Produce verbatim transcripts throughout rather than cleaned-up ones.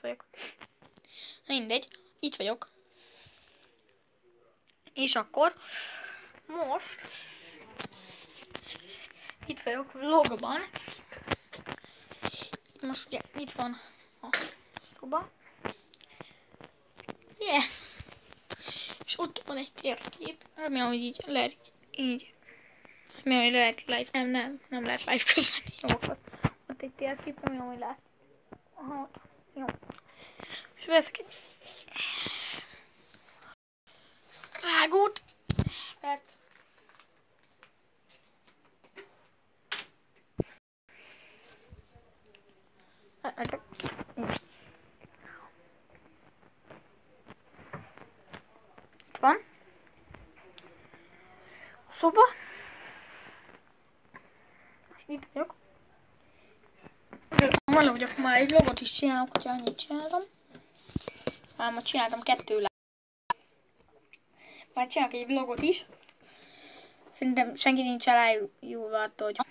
vagyok. Mindegy, itt vagyok. És akkor most itt vagyok vlogban. Most ugye itt van a szoba. Yeah. És ott van egy térkép. Remélem, hogy így lehet így. Remélem, hogy lehet live. Nem, nem, nem lehet live közben. Jó, akkor ott egy térkép, remélem, hogy lehet. Aha, jó. És veszek egy vágót. Perc. Itt van a szoba. És itt vagyok. Valahogy akkor már egy logot is csinálok, hogyha annyit csináltam. Már ma csináltam kettő lá. Már csinálok egy vlogot is. Szerintem senki nincs elájulva attól, hogy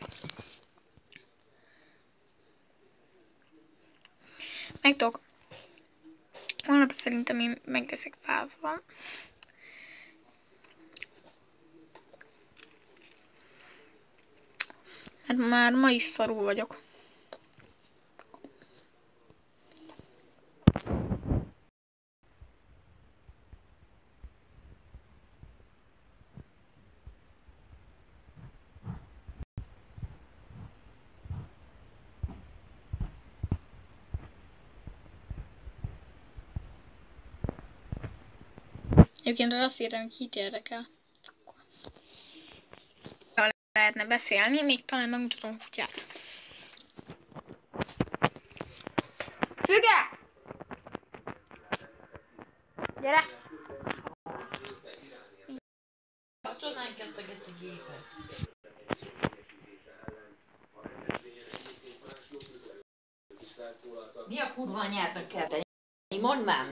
meg tudok. Holnap szerintem én meg leszek fázva. Hát már ma is szarul vagyok. Egyébként azt írtam, hogy kit érdekel. Lehetne beszélni, még talán megmutatom a kutyát. Füge! Gyere! Kapcsolnánk ezt a geci gépet. Mi a kurva anyádnak kell tenni? Mondd már!